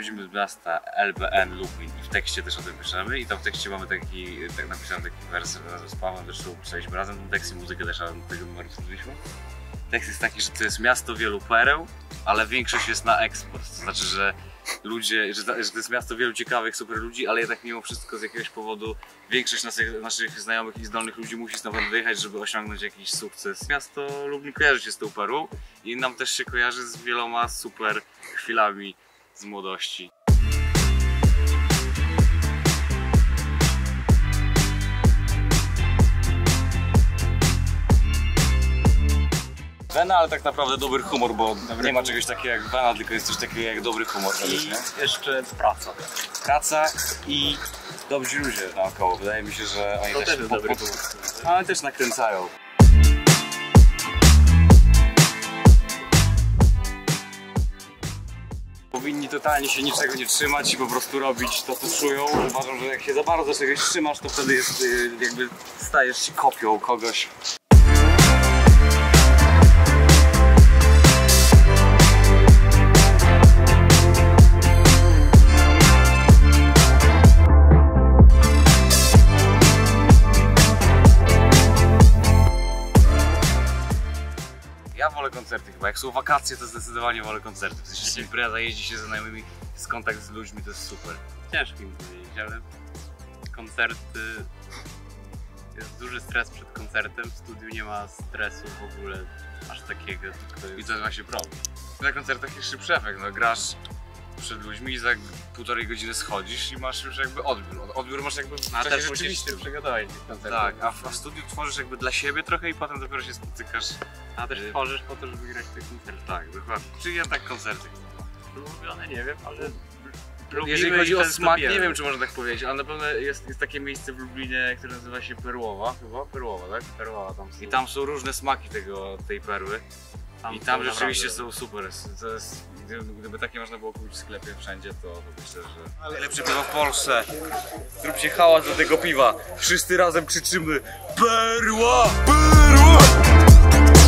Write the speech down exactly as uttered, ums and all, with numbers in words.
pochodzimy z miasta L B N Lublin i w tekście też o tym piszemy i tam w tekście mamy taki, tak napisany taki wers razem z Pawłem, zresztą pisaliśmy razem ten tekst i muzykę też razem do tego numeru stworzyliśmy. Tekst jest taki, że to jest miasto wielu pereł, ale większość jest na eksport, to znaczy, że ludzie, że to jest miasto wielu ciekawych, super ludzi, ale jednak mimo wszystko z jakiegoś powodu większość naszych, naszych znajomych i zdolnych ludzi musi stąd wyjechać, żeby osiągnąć jakiś sukces. Miasto Lublin kojarzy się z tą Perą i nam też się kojarzy z wieloma super chwilami z młodości. Wena, ale tak naprawdę dobry humor, bo dobry nie ma czegoś takiego jak wena, tylko jest coś takiego jak dobry humor. I nie? Jeszcze praca. Praca i dobrzy ludzie naokoło. Wydaje mi się, że oni to też, też jest dobry humor. Ale też nakręcają. Powinni totalnie się niczego nie trzymać i po prostu robić to, co czują. Uważam, że jak się za bardzo czegoś trzymasz, to wtedy jest jakby stajesz się kopią kogoś. Ja wolę koncerty chyba, jak są wakacje, to zdecydowanie wolę koncerty. W sensie się impreza, jeździ się ze znajomymi, jest kontakt z ludźmi, to jest super. Ciężko mi powiedzieć, ale koncerty... Jest duży stres przed koncertem, w studiu nie ma stresu w ogóle aż takiego. Tylko jest... I to jest właśnie problem. Na koncertach jest szybszy efekt, no grasz przed ludźmi i za półtorej godziny schodzisz i masz już jakby odbiór. Odbiór masz jakby w no, czasie też rzeczywistym. Przygotować koncerty. Tak, a w, a w studiu tworzysz jakby dla siebie trochę i potem dopiero się spotykasz. A też tworzysz po to, żeby grać te koncerty. Tak, dokładnie. Czyli ja tak koncerty. Ulubione nie wiem, ale... Jeżeli chodzi o smak, nie wiem, czy można tak powiedzieć, ale na pewno jest, jest takie miejsce w Lublinie, które nazywa się Perłowa, chyba? Perłowa, tak? Perłowa tam są. I tam są różne smaki tego, tej perły. Tam I tam są rzeczywiście naprawdę... są super. To jest, gdyby, gdyby takie można było kupić w sklepie wszędzie, to, to myślę, że... Najlepsze piwo w Polsce! Zróbcie hałas do tego piwa! Wszyscy razem krzyczymy PERŁA! PERŁA!